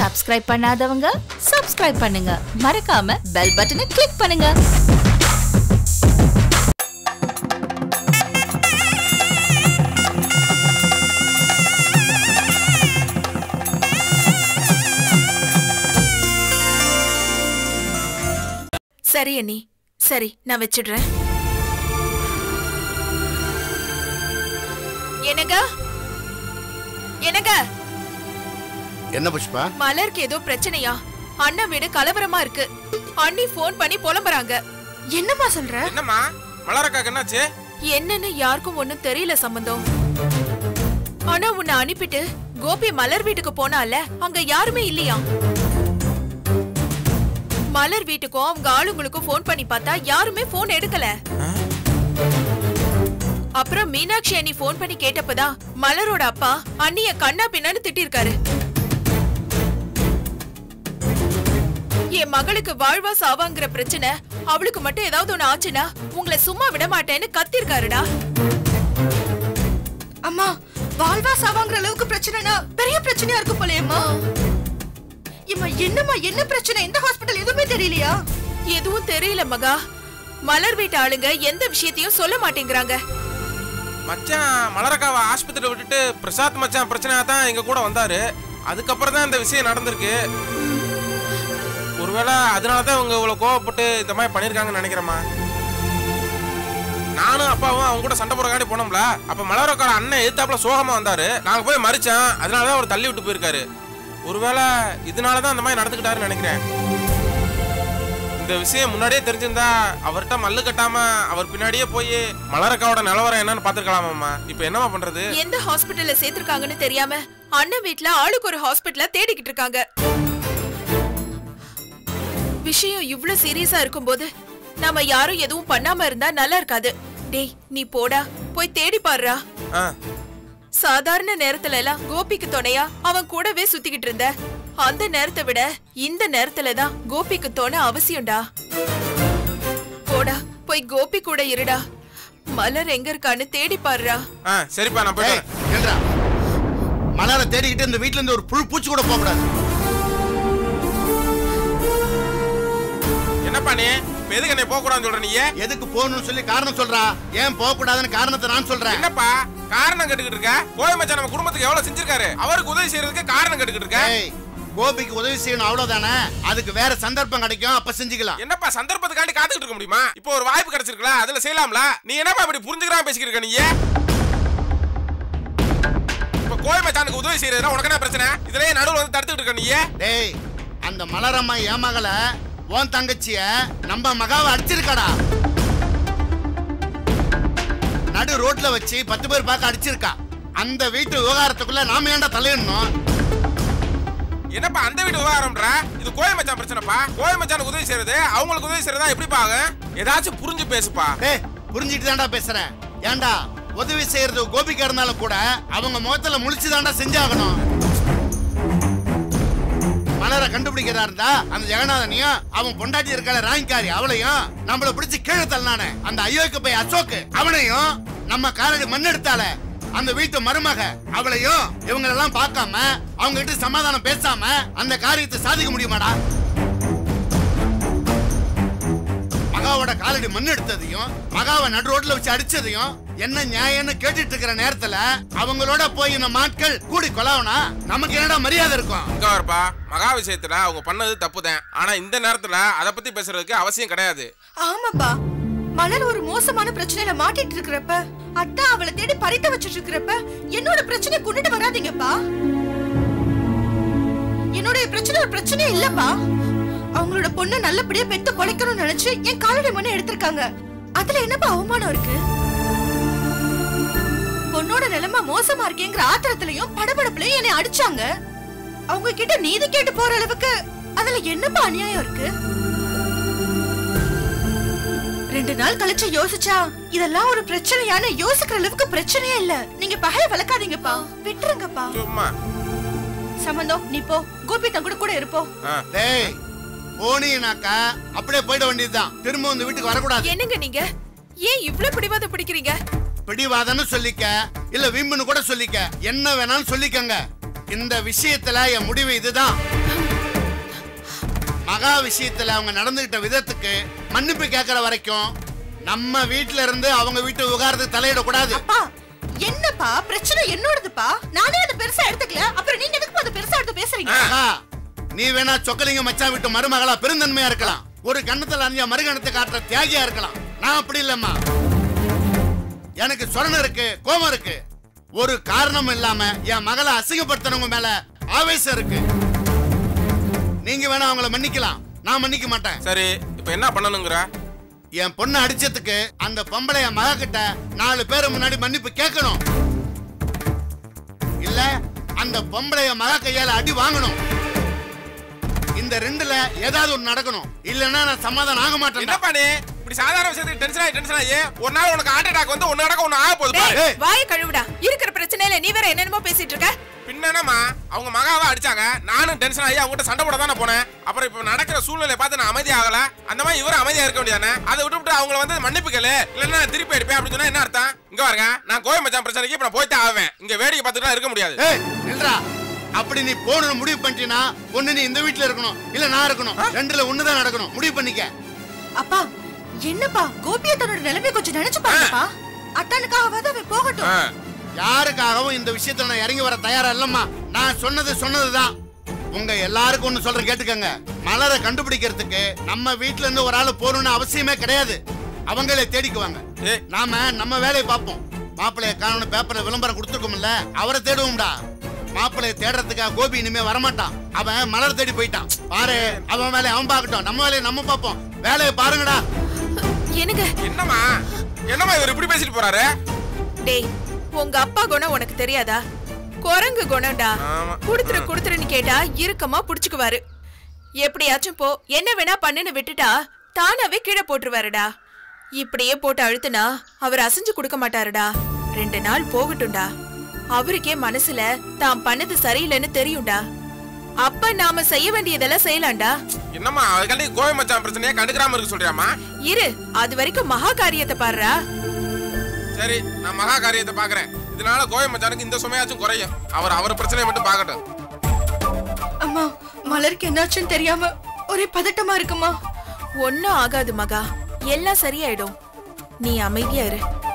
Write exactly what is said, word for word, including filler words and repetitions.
Subscribe பண்ணாதவங்க subscribe பண்ணுங்க. மறக்காம bell button click பண்ணுங்க. சரி அண்ணி, சரி நான் வச்சிடுறேன். என்னங்க என்னங்க என்ன புஷ்பா? மலருக்கு ஏதோ பிரச்சனையா? அண்ணன் வீடு கலவரமா இருக்கு. அண்ணி போன் பண்ணி புலம்புறாங்க. என்னம்மா சொல்ற? என்னம்மா மலரக்காக்கு என்னாச்சு? என்னன்னு யாருக்கும் ஒண்ணும் தெரியல சம்பந்தம். ஆனா உன்னை அனுப்பிட்டு கோபி மலர் வீட்டுக்கு போனால அங்க யாருமே இல்லையா? மலர் வீட்டுக்கும் அவங்க ஆளுங்களுக்கும் போன் பண்ணி பார்த்தா யாருமே போன் எடுக்கல. அப்புறம் மீனாட்சி அண்ணி போன் பண்ணி கேட்டப்பதான் மலரோட அப்பா அண்ணிய கண்ணா பின்னான்னு திட்டிருக்காரு. என் மகளுக்கு வாழ்வா சாவாங்கிற பிரச்சனை, அவளுக்கு மட்டும் ஏதாவது ஒண்ணு ஆச்சுன்னா உங்களை சும்மா விட மாட்டேன்னு கத்திருக்காருடா. அம்மா, வாழ்வா சாவாங்கிற அளவுக்கு பிரச்சனைனா பெரிய பிரச்சனையா இருக்கும் போலயேம்மா. என்னம்மா என்ன பிரச்சனை? இந்த ஹாஸ்பிடல் எதுவுமே தெரியலையா? எதுவும் தெரியல மகா. மலர் வீட்டு ஆளுங்க எந்த விஷயத்தையும் சொல்ல மாட்டேங்கிறாங்க. மச்சான் மலரக்காவை ஆஸ்பத்திரியில விட்டுட்டு பிரசாத் மச்சான் பிரச்சனையா தான் எங்க கூட வந்தாரு. அதுக்கப்புறம் தான் இந்த விஷயம் நடந்திருக்கு. ஒருவேளை அதனாலதான் அவங்க இவ்வளவு கோவப்பட்டு இந்த மாதிரி பண்ணிருக்காங்கன்னு நினைக்கிறேம்மா. நானும் அப்பாவும் அவங்க கூட சண்டை போறக்காண்டி போனோம்ல, அப்ப மலரக்கார அண்ணன் எதிர்த்தாப்புல சோகமா வந்தாரு. நாங்க போய் மறிச்சோம். அதனாலதான் அவர் தள்ளி விட்டு போயிருக்காரு. ஒருவேளை இதனாலதான் அந்த மாதிரி நடந்துக்கிட்டாருன்னு நினைக்கிறேன். இந்த விஷயம் முன்னாடியே தெரிஞ்சிருந்தா அவர்கிட்ட மல்லு கட்டாம அவர் பின்னாடியே போய் மலரக்காவோட நிலவரம் என்னன்னு பாத்துருக்கலாமாம்மா. இப்ப என்னமா பண்றது? எந்த ஹாஸ்பிட்டல்ல சேர்த்திருக்காங்கன்னு தெரியாம அண்ணன் வீட்டுல ஆளுக்கு ஒரு ஹாஸ்பிட்டல தேடிக்கிட்டு இருக்காங்க. விஷயம் இவ்ளோ சீரியஸா இருக்கும்போது நாம யாரும் எதுவும் பண்ணாம இருந்தா நல்லா இருக்காது. டேய் நீ போடா, போய் தேடி பாருடா. சாதாரண நேரத்துல எல்லாம் கோபிக்கு துணையா அவன் கூடவே சுத்திக்கிட்டு இருந்த. அந்த நேரத்தை விட இந்த நேரத்துல தான் கோபிக்கு துணை அவசியம்டா. போடா, போய் கோபி கூட இருடா. மலர் எங்க இருக்கான்னு தேடி பாருடா. சரிப்பா, நான் போயிட்டு மலரை தேடிக்கிட்டு இந்த வீட்டுல இருந்து ஒரு புழு பூச்சி கூட போக கூடாது. என்னப்பா நீ எதுக்கு என்ன போக கூடாதுன்னு சொல்ற? நீ எதுக்கு போகணும்னு சொல்லி காரணம் சொல்றா. ஏன் போக கூடாதுன்னு காரணத்தை நான் சொல்றேன். என்னப்பா காரணம் கேட்டுக்கிட்டு இருக்க? கோவை மச்சான் நம்ம குடும்பத்துக்கு எவ்வளவு செஞ்சிருக்காரு. அவருக்கு உதவி செய்யறதுக்கு காரணம் கேட்டுக்கிட்டு இருக்க. கோபிக்கு உதவி செய்யணும் அவ்வளவுதானே. அதுக்கு வேற சந்தர்ப்பம் கிடைக்கும், அப்ப செஞ்சுக்கலாம். என்னப்பா சந்தர்ப்பத்துக்காண்டி காத்துக்கிட்டு இருக்க முடியுமா? இப்போ ஒரு வாய்ப்பு கிடைச்சிருக்கல, அதுல செய்யலாம்ல. நீ என்னப்பா இப்படி புரிஞ்சுக்கிறாம பேசிக்கிட்டு இருக்க? நீ இப்ப கோவை மச்சானுக்கு உதவி செய்யறதுனா உனக்கு என்ன பிரச்சனை? இதுலயே நடுவுல வந்து தடுத்துக்கிட்டு இருக்க நீ. டேய், அந்த மலரம்மா என் மகள உன் தங்கச்சிய நம்ம மகாவை அடிச்சிருக்காடா. நடு ரோட்ல வச்சு பத்து பேர் பார்க்க அடிச்சிருக்கா. அந்த வீட்டு விவகாரத்துக்குள்ள நாம ஏன்டா தலையிடணும்? என்னப்பா அந்த வீட்டு விவகாரம்ன்ற? இது கோவை மச்சான் பிரச்சனைப்பா. கோவை மச்சானுக்கு உதவி செய்யறது அவங்களுக்கு உதவி செய்யறதா எப்படி பாங்க? ஏதாச்சும் புரிஞ்சு பேசுப்பா. டேய், புரிஞ்சிட்டு தான்டா பேசுறேன். ஏன்டா உதவி செய்யறது கோபிக்கா இருந்தாலும் கூட அவங்க முகத்துல முழிச்சுதான்டா செஞ்சாகணும். மலரை கண்டுபிடிக்கிறதா இருந்தா அந்த ஜெகநாதனையும் அவன் பொண்டாட்டி இருக்கால ராங்கிக்காரி அவளையும் நம்மள பிடிச்சு கீழே தள்ளானே அந்த அயோக்கு போய் அசோக்கு அவனையும் நம்ம காலடி மண்ணெடுத்தால அந்த வீட்டு மருமக அவளையும் இவங்களெல்லாம் பார்க்காம அவங்க கிட்ட சமாதானம் பேசாம அந்த காரியத்தை சாதிக்க முடியுமாடா? மகாவோட காலடி மண் எடுத்ததையும் மகாவை நடு ரோட்ல வச்சு அடிச்சதையும் என்ன நியாயம்னு கேட்டுட்டு இருக்கிற நேரத்துல அவங்களோட போய் நம்ம ஆட்கள் கூடி கொலாவனா நமக்கு என்னடா மரியாதை இருக்கும்? மகா விஷயத்துல அவங்க பண்ணது தப்புதான். ஆனா இந்த நேரத்துல அத பத்தி பேசுறதுக்கு அவசியம் கிடையாது. ஆமாப்பா, மலர் ஒரு மோசமான பிரச்சனையில மாட்டிட்டு இருக்கிறப்ப, அத்தா அவளை தேடி பறித்து வச்சிட்டு இருக்கிறப்ப என்னோட பிரச்சனை கொண்டுட்டு வராதீங்கப்பா. என்னோட பிரச்சனை ஒரு பிரச்சனையே இல்லப்பா. அவங்களோட பொண்ணு நல்லபடியா பெத்து பொழைக்கணும்னு நினைச்சு என் காலடி மண்ணை எடுத்திருக்காங்க. அதுல என்னப்பா அவமானம் இருக்கு? பொண்ணோட நிலைமை மோசமா இருக்கேங்கிற ஆத்திரத்திலையும் படபடப்புலயும் என்னை அடிச்சாங்க. அவங்க கிட்ட நீதி கேட்டு போற அளவுக்கு அதுல என்னப்பா அநியாயம் இருக்கு? ரெண்டு நாள் கழிச்சு யோசிச்சா இதெல்லாம் ஒரு பிரச்சனையான யோசிக்கிற அளவுக்கு பிரச்சனையே இல்ல. நீங்க பகைய வளர்க்காதீங்கப்பா, விட்டுருங்கப்பா. சம்பந்தம் நீ போ, கோபி தங்கூட கூட இருப்போம். டேய், போனீனாக்கா அப்படியே போயிட வேண்டியதுதான். திரும்ப வந்து வீட்டுக்கு வரக்கூடாது. என்னங்க நீங்க ஏன் இவ்ளோ பிடிவாதம் பிடிக்கிறீங்க? பிடிவாதம்னு சொல்லிக்க, இல்ல விம்புன்னு கூட சொல்லிக்க, என்ன வேணாலும் சொல்லிக்கங்க. இந்த விஷயத்துல என் முடிவு இதுதான். மகா விஷயத்துல அவங்க நடந்துகிட்ட விதத்துக்கு மன்னிப்பு கேட்கற வரைக்கும் நம்ம வீட்டுல இருந்து அவங்க வீட்டு விவகாரத்துக்கு தலையிடக்கூடாது. என்னப்பா பிரச்சனை? என்னோடதுப்பா, நானே அதை பெருசா எடுத்துக்கல, அப்புறம் நீங்க எதுக்கு அதை பெருசா எடுத்து பேசுறீங்க? நீ வேணா சொக்கலிங்க மச்சான் விட்டு மருமகளா பெருந்தன்மையா இருக்கலாம், ஒரு கண்ணத்துல அஞ்சா மறுகணத்தை காட்டுற தியாகியா இருக்கலாம். நான் அப்படி இல்லம்மா. எனக்கு சொரணம் இருக்கு, கோபம் இருக்கு. ஒரு காரணம் இல்லாம என் மகளை அசிங்கப்படுத்தனவங்க மேல ஆவேசம் இருக்கு. நீங்க வேணா அவங்கள மன்னிக்கலாம், நான் மன்னிக்க மாட்டேன். சரி, இப்ப என்ன பண்ணணுங்கிற? என் பொண்ணு அடிச்சதுக்கு அந்த பொம்பளை என் மக கிட்ட நாலு பேரு முன்னாடி மன்னிப்பு கேட்கணும். இல்ல அந்த பொம்பளை என் மக கையால அடி வாங்கணும். இந்த ரெண்டுல ஏதாவது ஒண்ணு நடக்கணும். இல்லன்னா நான் சமாதானம் ஆக மாட்டேன். என்னப்பா நீ இப்படி சாதாரண விஷயத்துக்கு டென்ஷன் ஆகி டென்ஷன் ஆகி ஒரு நாள் உனக்கு ஹார்ட் அட்டாக் வந்து ஒன்னு நடக்க ஒன்னு ஆக போகுது. வாயை கழுவுடா. இருக்கிற பிரச்சனையில நீ வேற என்னென்னமோ பேசிட்டு இருக்க. பின்னமா அவங்க மகாவை அடிச்சாங்க, நானும் டென்ஷன் ஆகி அவங்க கிட்ட சண்டை போட தானே போனேன். அப்புறம் இப்ப நடக்கிற சூழ்நிலை பார்த்து நான் அமைதி ஆகல. அந்த மாதிரி இவரும் அமைதியா இருக்க வேண்டியதானே. அதை விட்டு அவங்கள வந்து மன்னிப்பு கேளு, இல்லன்னா திருப்பி அடிப்பேன் அப்படின்னு சொன்னா என்ன அர்த்தம்? இங்க பாருங்க, நான் கோவை மச்சான் பிரச்சனைக்கு இப்ப நான் போயிட்டு ஆவேன். இங்க வேடிக்கை பார்த்துட்டு இருக்க முடியாது. அப்படி நீ போகணும் முடிவு பண்ணிட்டீனா ஒண்ணு நீ இந்த வீட்டுல இருக்கணும், இல்ல நான் இருக்கணும். ரெண்டுல ஒண்ணுதான் நடக்கணும். முடிவு பண்ணிக்க. அப்பா என்னப்பா, கோபியா தன்னோட நிலைமை கொஞ்சம் நினைச்சு பாருப்பா. அத்தானுக்காகவாது அவன் போகட்டும். யாருக்காகவும் இந்த விஷயத்துல நான் இறங்கி வர தயாரா இல்லம்மா. நான் சொன்னது சொன்னதுதான். உங்க எல்லாருக்கும் ஒண்ணு சொல்ற கேட்டுக்கங்க. மலரை கண்டுபிடிக்கிறதுக்கு நம்ம வீட்டுல இருந்து ஒரு ஆளு போகணும்னு அவசியமே கிடையாது. அவங்களே தேடிக்குவாங்க. நாம நம்ம வேலையை பார்ப்போம். மாப்பிள்ளைய காணணும் பேப்பர்ல விளம்பரம் கொடுத்துருக்கோம்ல, அவரை தேடுவோம்டா. மாப்பிள்ளைய தேடுறதுக்காக கோபி இனிமே வரமாட்டான். அவன் மலர் தேடி போயிட்டான். பாரு, அவன் வேலையை அவன் பார்க்கட்டும், நம்ம வேலையை நம்ம பார்ப்போம். வேலையை பாருங்கடா. எனக்கு என்னமா என்னமா இவர் இப்படி பேசிட்டு போறாரு? டேய், உங்க அப்பா குணம் உனக்கு தெரியாதா? குரங்கு குணம்டா. குடுத்துரு குடுத்துருன்னு கேட்டா இறுக்கமா புடிச்சுக்குவாரு. எப்படியாச்சும் போ, என்ன வேணா பண்ணுன்னு விட்டுட்டா தானாவே கீழே போட்டுருவாருடா. இப்படியே போட்டு அழுத்துனா அவர் அசைஞ்சு கொடுக்க மாட்டாருடா. ரெண்டு நாள் போகட்டும்டா. அவருக்கே மனசுல தான் பண்ணது சரியில்லைன்னு தெரியும்டா. அப்ப நாம செய்ய வேண்டியதெல்லாம் செய்யலாம்டா. என்னம்மா அதுக்காண்டி கோவை மச்சான் பிரச்சனையை கண்டுக்காம இருக்க சொல்றியாமா? இரு, அது வரைக்கும் மகா காரியத்தை பாருடா. சரி, நான் மகா காரியத்தை பாக்குறேன். இதனால கோவை மச்சானுக்கு இந்த சுமையாச்சும் குறையும். அவர் அவர் பிரச்சனையை மட்டும் பாக்கட்டும். அம்மா, மலருக்கு என்னாச்சுன்னு தெரியாம ஒரே பதட்டமா இருக்குமா? ஒன்னும் ஆகாது மகா, எல்லாம் சரியாயிடும். நீ அமைதியா இரு.